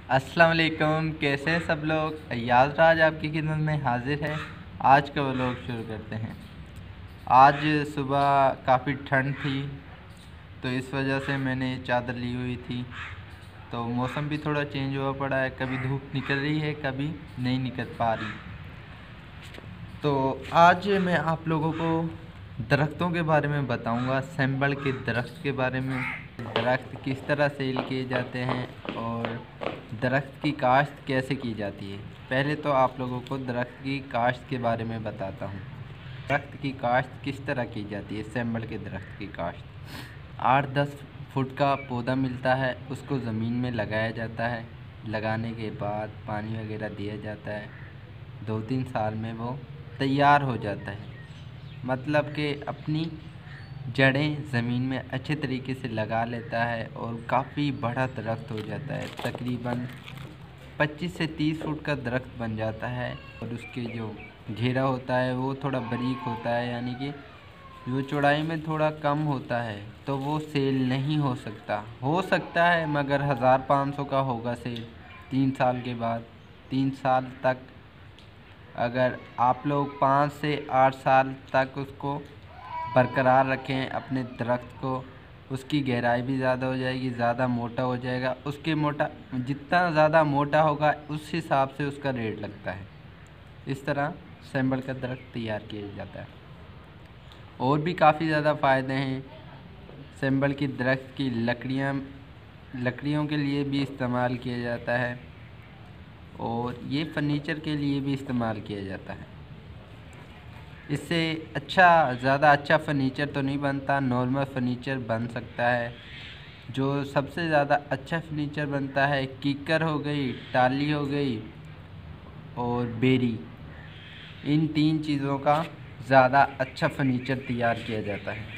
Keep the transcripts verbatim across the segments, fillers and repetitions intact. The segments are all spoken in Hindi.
अस्सलाम वालेकुम, कैसे हैं सब लोग। अय्याज़ राज आपकी खिदमत में हाजिर है। आज का व्लॉग शुरू करते हैं। आज सुबह काफ़ी ठंड थी तो इस वजह से मैंने चादर ली हुई थी। तो मौसम भी थोड़ा चेंज हुआ पड़ा है, कभी धूप निकल रही है कभी नहीं निकल पा रही। तो आज मैं आप लोगों को दरख्तों के बारे में बताऊंगा, सैम्बल के दरख्त के बारे में। दरख्त किस तरह सेल किए जाते हैं और दरख्त की काश्त कैसे की जाती है। पहले तो आप लोगों को दरख्त की काश्त के बारे में बताता हूँ। दरख्त की काश्त किस तरह की जाती है। सैम्बल के दरख्त की काश्त आठ दस फुट का पौधा मिलता है, उसको ज़मीन में लगाया जाता है। लगाने के बाद पानी वगैरह दिया जाता है। दो तीन साल में वो तैयार हो जाता है, मतलब कि अपनी जड़ें ज़मीन में अच्छे तरीके से लगा लेता है और काफ़ी बड़ा दरख्त हो जाता है। तकरीबन पच्चीस से तीस फुट का दरख्त बन जाता है और उसके जो घेरा होता है वो थोड़ा बारीक होता है, यानी कि वो चौड़ाई में थोड़ा कम होता है, तो वो सेल नहीं हो सकता। हो सकता है मगर हज़ार पाँच सौ का होगा सेल तीन साल के बाद। तीन साल तक अगर आप लोग पाँच से आठ साल तक उसको बरकरार रखें अपने दरख्त को, उसकी गहराई भी ज़्यादा हो जाएगी, ज़्यादा मोटा हो जाएगा। उसके मोटा जितना ज़्यादा मोटा होगा उस हिसाब से उसका रेट लगता है। इस तरह सैम्बल का दरख्त तैयार किया जाता है। और भी काफ़ी ज़्यादा फ़ायदे हैं। सैम्बल की दरख्त की लकड़ियाँ लकड़ियों के लिए भी इस्तेमाल किया जाता है और ये फर्नीचर के लिए भी इस्तेमाल किया जाता है। इससे अच्छा ज़्यादा अच्छा फर्नीचर तो नहीं बनता, नॉर्मल फर्नीचर बन सकता है। जो सबसे ज़्यादा अच्छा फर्नीचर बनता है कीकर हो गई, टाली हो गई और बेरी। इन तीन चीज़ों का ज़्यादा अच्छा फर्नीचर तैयार किया जाता है।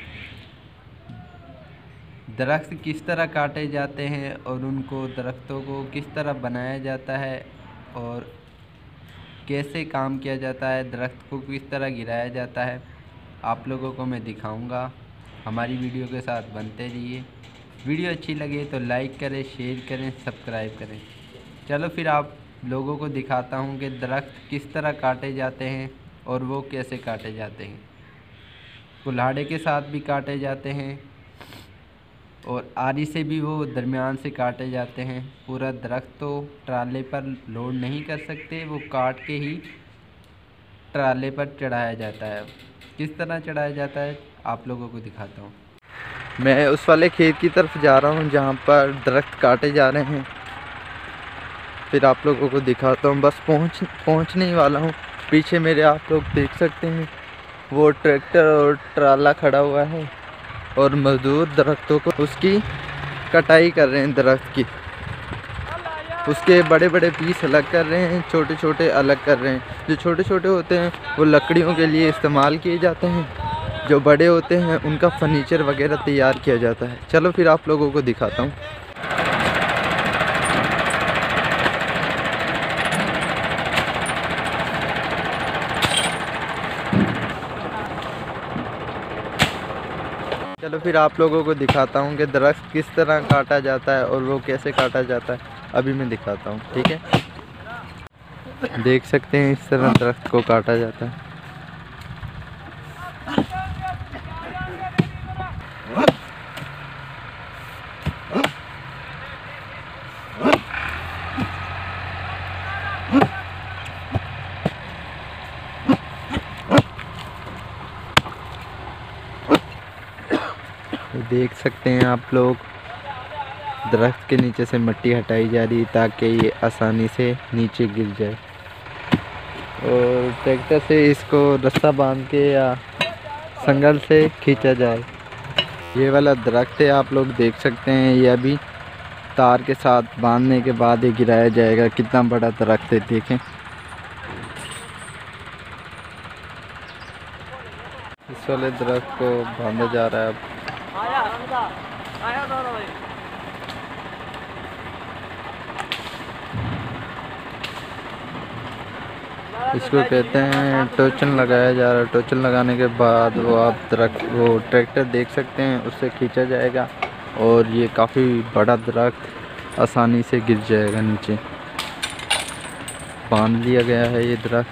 दरख्त किस तरह काटे जाते हैं और उनको दरख्तों को किस तरह बनाया जाता है और कैसे काम किया जाता है, दरख्त को किस तरह गिराया जाता है, आप लोगों को मैं दिखाऊंगा। हमारी वीडियो के साथ बनते रहिए। वीडियो अच्छी लगे तो लाइक करें, शेयर करें, सब्सक्राइब करें। चलो फिर आप लोगों को दिखाता हूं कि दरख्त किस तरह काटे जाते हैं और वो कैसे काटे जाते हैं। कुल्हाड़े के साथ भी काटे जाते हैं और आरी से भी वो दरमियान से काटे जाते हैं। पूरा दरख्त तो ट्राले पर लोड नहीं कर सकते, वो काट के ही ट्राले पर चढ़ाया जाता है। किस तरह चढ़ाया जाता है आप लोगों को दिखाता हूँ। मैं उस वाले खेत की तरफ जा रहा हूँ जहाँ पर दरख्त काटे जा रहे हैं, फिर आप लोगों को दिखाता हूँ। बस पहुँच पहुँचने ही वाला हूँ। पीछे मेरे आप लोग देख सकते हैं वो ट्रैक्टर और ट्राला खड़ा हुआ है और मज़दूर दरख्तों को उसकी कटाई कर रहे हैं। दरख्त की उसके बड़े बड़े पीस अलग कर रहे हैं, छोटे छोटे अलग कर रहे हैं। जो छोटे छोटे होते हैं वो लकड़ियों के लिए इस्तेमाल किए जाते हैं, जो बड़े होते हैं उनका फर्नीचर वगैरह तैयार किया जाता है। चलो फिर आप लोगों को दिखाता हूँ। चलो फिर आप लोगों को दिखाता हूँ कि दरख्त किस तरह काटा जाता है और वो कैसे काटा जाता है। अभी मैं दिखाता हूँ, ठीक है। देख सकते हैं इस तरह दरख्त को काटा जाता है। देख सकते हैं आप लोग दरख्त के नीचे से मिट्टी हटाई जा रही है ताकि ये आसानी से नीचे गिर जाए और ट्रैक्टर से इसको रस्सा बांध के या संगल से खींचा जाए। ये वाला दरख्त है, आप लोग देख सकते हैं। ये अभी तार के साथ बांधने के बाद ये गिराया जाएगा। कितना बड़ा दरख्त है देखें। इस वाले दरख्त को बांधा जा रहा है अब। इसको कहते हैं टोचन लगाया जा रहा है। टोचन लगाने के बाद वो आप दरख्त वो ट्रैक्टर देख सकते हैं उससे खींचा जाएगा और ये काफ़ी बड़ा दरख्त आसानी से गिर जाएगा नीचे। बांध लिया गया है ये दरख्त।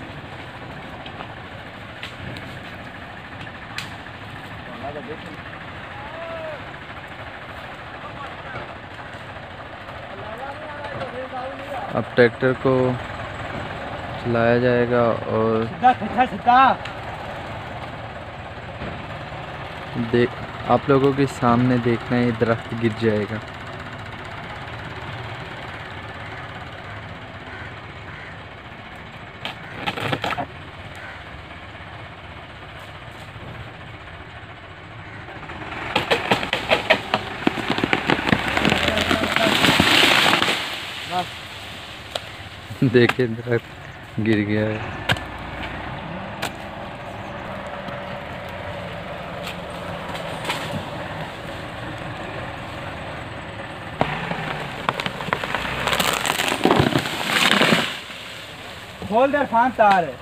अब ट्रैक्टर को चलाया जाएगा और देख आप लोगों के सामने देखना है ये दरख्त गिर जाएगा। देखिए दरख्त गिर गया है। खोल दे फान तार है।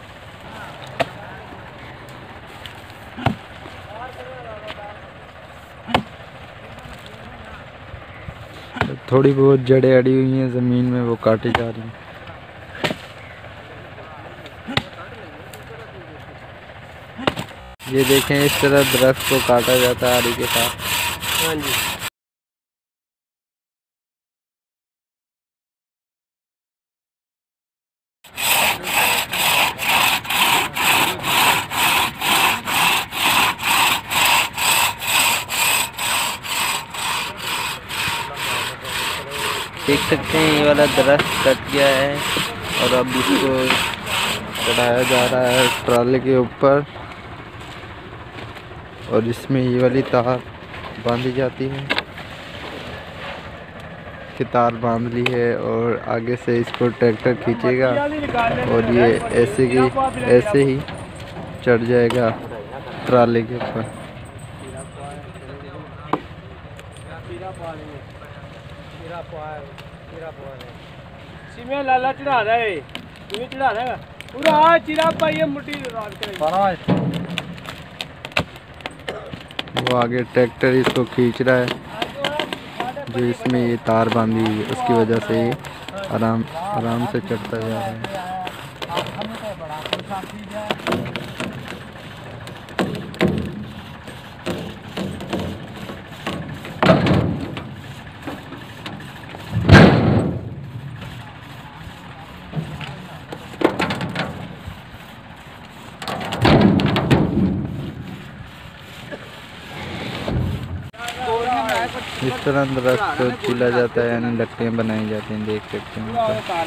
थोड़ी बहुत जड़ें अड़ी हुई हैं ज़मीन में, वो काटी जा रही हैं। ये देखें इस तरह दरख्त को काटा जाता है आरी के साथ। हाँ जी। देख सकते हैं ये वाला दरख्त कट गया है और अब इसको चढ़ाया जा रहा है ट्राले के ऊपर, और इसमें ये वाली तार बांधी जाती है। कि तार बांध ली है और आगे से इसको ट्रैक्टर खींचेगा और ये ऐसे की ऐसे ही चढ़ जाएगा ट्राले के ऊपर। लाला चढ़ा रहा है, तुम्हें चढ़ा रहा है पूरा चिरा पाइए मुट्ठी वो आगे ट्रैक्टर इसको खींच रहा है, जो इसमें ये तार बांधी हुई है उसकी वजह से ये आराम आराम से चढ़ता जा रहा है। इस तरह दरख्त को छीला जाता है, यानी लकड़ियाँ बनाई जाती हैं। देख सकते हैं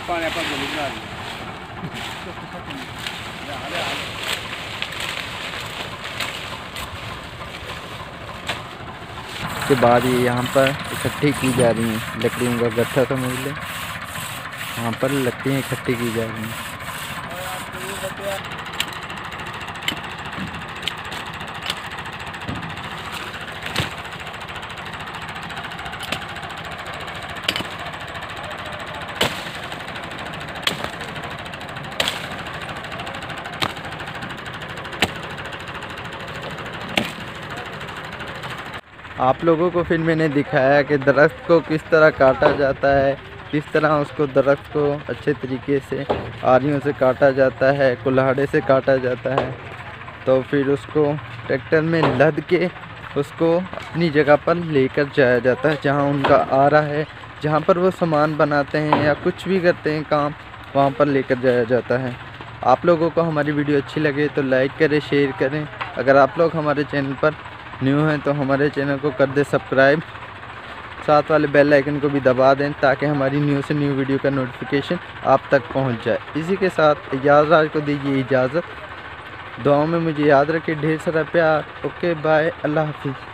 उसके बाद ये यहाँ पर इकट्ठी की जा रही हैं। लकड़ियों का गट्ठा समझ लें, यहाँ पर लकड़ियाँ इकट्ठी की जा रही हैं। आप लोगों को फिर मैंने दिखाया कि दरख्त को किस तरह काटा जाता है, किस तरह उसको दरख्त को अच्छे तरीके से आरियों से काटा जाता है, कुल्हाड़े से काटा जाता है, तो फिर उसको ट्रैक्टर में लद के उसको अपनी जगह पर लेकर जाया जाता है, जहां उनका आरा है, जहां पर वो सामान बनाते हैं या कुछ भी करते हैं काम, वहां पर लेकर जाया जाता है। आप लोगों को हमारी वीडियो अच्छी लगे तो लाइक करें, शेयर करें। अगर आप लोग हमारे चैनल पर न्यू हैं तो हमारे चैनल को कर दे सब्सक्राइब, साथ वाले बेल आइकन को भी दबा दें ताकि हमारी न्यू से न्यू वीडियो का नोटिफिकेशन आप तक पहुंच जाए। इसी के साथ अयाज राज को दीजिए इजाज़त। दुआओं में मुझे याद रखें। ढेर सारा प्यार। ओके बाय, अल्लाह हाफिज़।